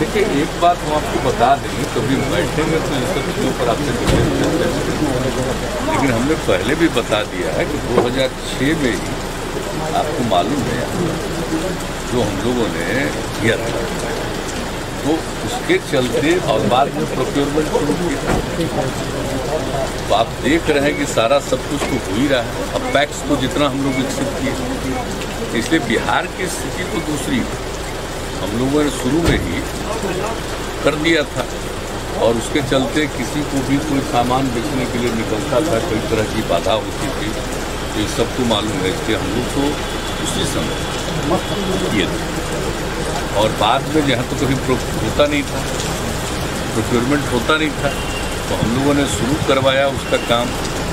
देखिए, एक बात हम आपको बता देंगे, कभी बैठेंगे तो इन सब चीज़ों पर आपसे डिटेल, लेकिन हमने पहले भी बता दिया है कि 2006 में ही आपको मालूम है जो हम लोगों ने किया था, तो उसके चलते और बाद में प्रोक्योरमेंट शुरू किया। तो आप देख रहे हैं कि सारा सब कुछ तो हो ही रहा है। अब पैक्स को जितना हम लोग विकसित किए, इसलिए बिहार की स्थिति तो दूसरी है। हम लोगों ने शुरू में ही कर दिया था और उसके चलते किसी को भी कोई सामान बेचने के लिए निकलता था, कई तरह की बाधा होती थी, तो ये सबको मालूम है। इसलिए हम लोग तो उसी समय किए थे और बाद में जहाँ तो कभी होता नहीं था, प्रोक्योरमेंट होता नहीं था, तो हम लोगों ने शुरू करवाया उसका काम।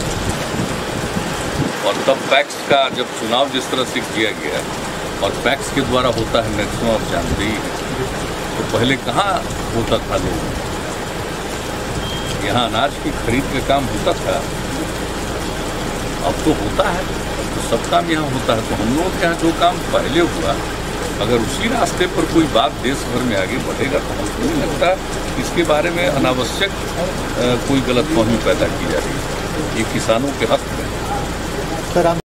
और तब पैक्स का जब चुनाव जिस तरह से किया गया और पैक्स के द्वारा होता है, मैक्सिमम आप जानते ही हैं, तो पहले कहाँ होता था लोग, यहाँ अनाज की खरीद का काम होता था, अब तो होता है, तो सब काम यहाँ होता है। तो हम लोगों के यहाँ जो काम पहले हुआ, अगर उसी रास्ते पर कोई बात देश भर में आगे बढ़ेगा तो हमको नहीं लगता इसके बारे में अनावश्यक कोई गलतफहमी पैदा की जा रही है। ये किसानों के हक में।